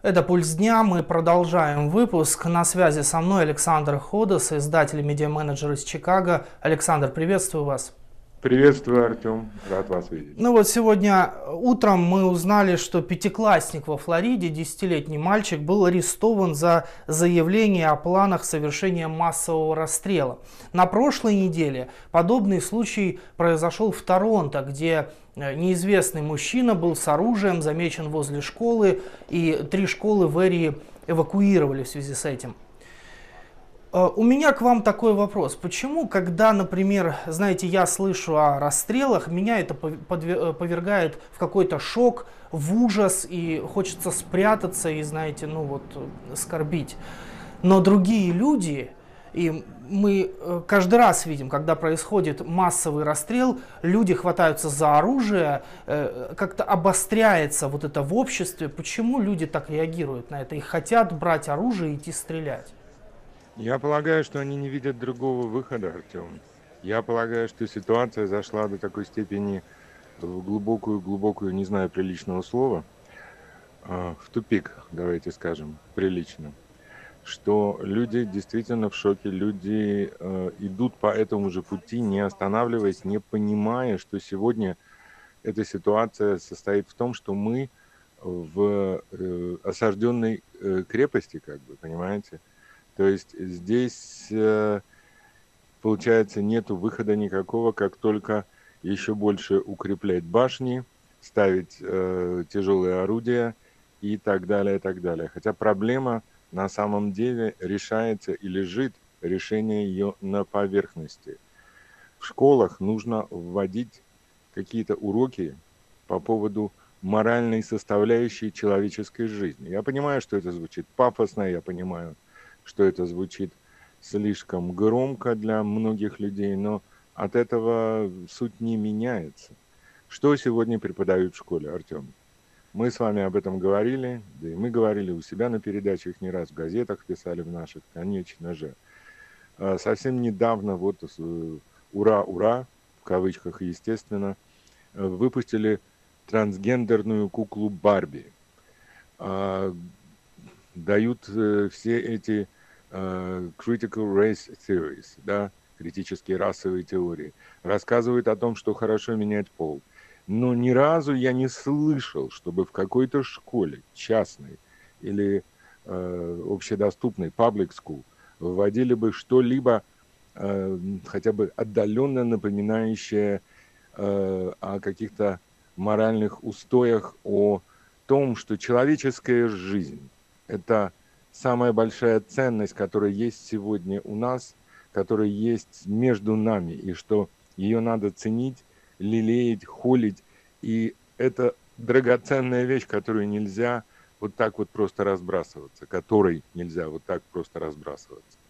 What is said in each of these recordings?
Это «Пульс дня». Мы продолжаем выпуск. На связи со мной Александр Ходос, издатель и медиа-менеджер из Чикаго. Александр, приветствую вас. Приветствую, Артем. Рад вас видеть. Ну вот сегодня утром мы узнали, что пятиклассник во Флориде, 10-летний мальчик, был арестован за заявление о планах совершения массового расстрела. На прошлой неделе подобный случай произошел в Торонто, где неизвестный мужчина был с оружием замечен возле школы, и 3 школы в Эрии эвакуировали в связи с этим. У меня к вам такой вопрос. Почему, когда, например, знаете, я слышу о расстрелах, меня это повергает в какой-то шок, в ужас, и хочется спрятаться и, знаете, скорбить. Но другие люди, и мы каждый раз видим, когда происходит массовый расстрел, люди хватаются за оружие, как-то обостряется вот это в обществе. Почему люди так реагируют на это и хотят брать оружие и идти стрелять? Я полагаю, что они не видят другого выхода, Артем. Я полагаю, что ситуация зашла до такой степени в глубокую, не знаю приличного слова, в тупик, давайте скажем, прилично, что люди действительно в шоке, люди идут по этому же пути, не останавливаясь, не понимая, что сегодня эта ситуация состоит в том, что мы в осажденной крепости, понимаете? То есть здесь, получается, нету выхода никакого, как только еще больше укреплять башни, ставить тяжелые орудия и так далее, и так далее. Хотя проблема на самом деле решается и лежит решение ее на поверхности. В школах нужно вводить какие-то уроки по поводу моральной составляющей человеческой жизни. Я понимаю, что это звучит пафосно, я понимаю, что это звучит слишком громко для многих людей, но от этого суть не меняется. Что сегодня преподают в школе, Артем? Мы с вами об этом говорили, да и мы говорили у себя на передачах не раз, в газетах писали в наших, конечно же. Совсем недавно, ура, в кавычках, естественно, выпустили трансгендерную куклу Барби. Дают все эти critical race theories, да, критические расовые теории, рассказывают о том, что хорошо менять пол. Но ни разу я не слышал, чтобы в какой-то школе, частной или общедоступной, public school, вводили бы что-либо хотя бы отдаленно напоминающее о каких-то моральных устоях, о том, что человеческая жизнь – это самая большая ценность, которая есть сегодня у нас, которая есть между нами, и что ее надо ценить, лелеять, холить. И это драгоценная вещь, которую нельзя вот так вот просто разбрасываться, которой нельзя вот так просто разбрасываться.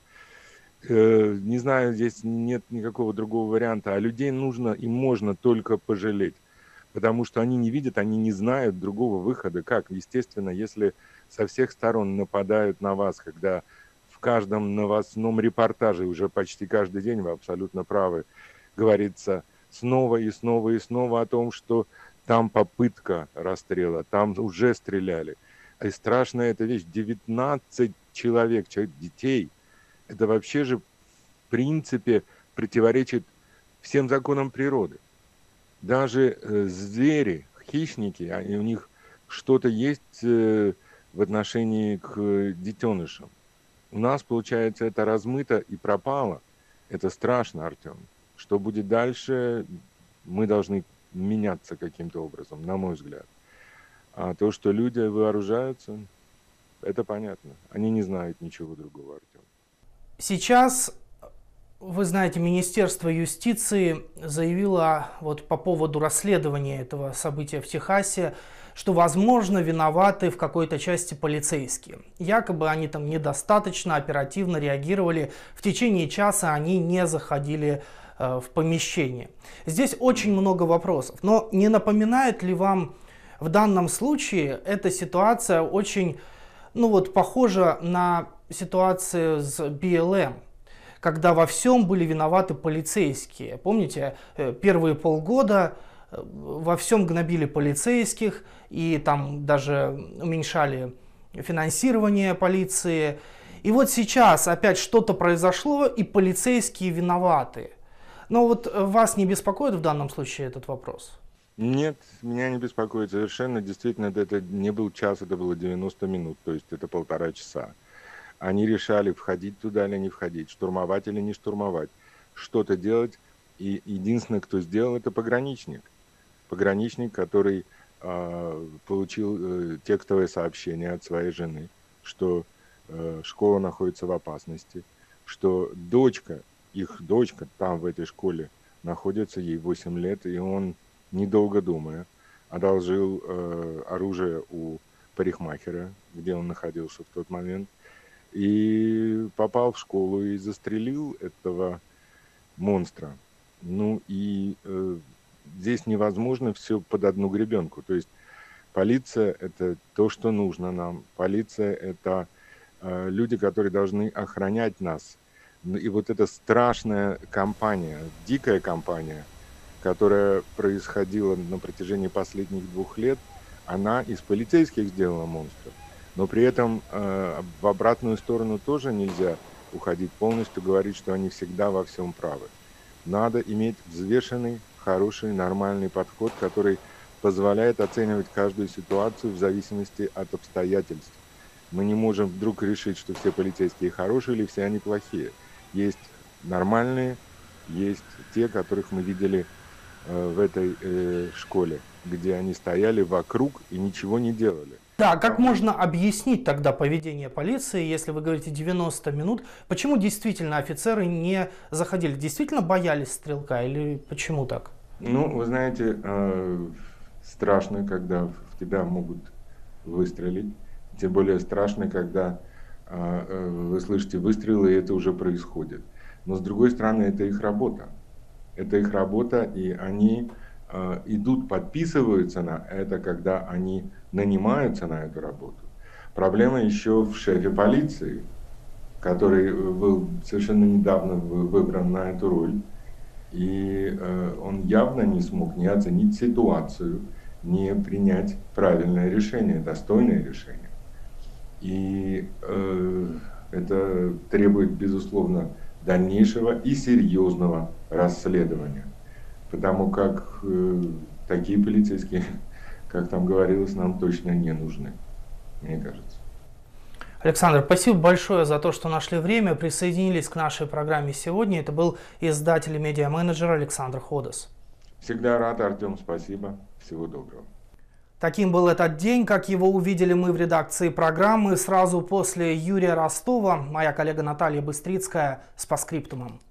Не знаю, здесь нет никакого другого варианта, а людей нужно и можно только пожалеть, потому что они не видят, они не знают другого выхода. Как? Естественно, если со всех сторон нападают на вас, когда в каждом новостном репортаже, уже почти каждый день, вы абсолютно правы, говорится снова и снова и снова о том, что там попытка расстрела, там уже стреляли. И страшная эта вещь, 19 человек, детей, это вообще же в принципе противоречит всем законам природы. Даже звери, хищники, у них что-то есть в отношении к детенышам. У нас, получается, это размыто и пропало. Это страшно, Артем. Что будет дальше, мы должны меняться каким-то образом, на мой взгляд. А то, что люди вооружаются, это понятно. Они не знают ничего другого, Артем. Сейчас, вы знаете, Министерство юстиции заявило по поводу расследования этого события в Техасе, что, возможно, виноваты в какой-то части полицейские. Якобы они там недостаточно оперативно реагировали. В течение часа они не заходили в помещение. Здесь очень много вопросов. Но не напоминает ли вам в данном случае эта ситуация очень, похожа на ситуацию с BLM? Когда во всем были виноваты полицейские. Помните, первые полгода во всем гнобили полицейских и там даже уменьшали финансирование полиции. И вот сейчас опять что-то произошло, и полицейские виноваты. Но вот вас не беспокоит в данном случае этот вопрос? Нет, меня не беспокоит совершенно. Действительно, это не был час, это было 90 минут, то есть это 1,5 часа. Они решали, входить туда или не входить, штурмовать или не штурмовать, что-то делать. И единственное, кто сделал, это пограничник. Пограничник, который получил текстовое сообщение от своей жены, что школа находится в опасности, что их дочка там в этой школе находится, ей 8 лет, и он, недолго думая, одолжил оружие у парикмахера, где он находился в тот момент, и попал в школу и застрелил этого монстра. Ну и здесь невозможно все под одну гребенку. То есть полиция – это то, что нужно нам. Полиция – это люди, которые должны охранять нас. И вот эта страшная кампания, дикая кампания, которая происходила на протяжении последних 2 лет, она из полицейских сделала монстров. Но при этом в обратную сторону тоже нельзя уходить полностью, говорить, что они всегда во всем правы. Надо иметь взвешенный, хороший, нормальный подход, который позволяет оценивать каждую ситуацию в зависимости от обстоятельств. Мы не можем вдруг решить, что все полицейские хорошие или все они плохие. Есть нормальные, есть те, которых мы видели в этой школе, где они стояли вокруг и ничего не делали. Да, как можно объяснить тогда поведение полиции, если вы говорите 90 минут? Почему действительно офицеры не заходили? Действительно боялись стрелка или почему так? Ну, вы знаете, страшно, когда в тебя могут выстрелить. Тем более страшно, когда вы слышите выстрелы, и это уже происходит. Но с другой стороны, это их работа. Это их работа, и они идут, подписываются на это, когда они нанимаются на эту работу. Проблема еще в шефе полиции, который был совершенно недавно выбран на эту роль. И он явно не смог не оценить ситуацию, не принять правильное решение, достойное решение. И это требует, безусловно, дальнейшего и серьезного расследования. Потому как такие полицейские, как там говорилось, нам точно не нужны, мне кажется. Александр, спасибо большое за то, что нашли время, присоединились к нашей программе сегодня. Это был издатель и медиа-менеджер Александр Ходос. Всегда рад, Артем, спасибо. Всего доброго. Таким был этот день, как его увидели мы в редакции программы сразу после Юрия Ростова. Моя коллега Наталья Быстрицкая с постскриптумом.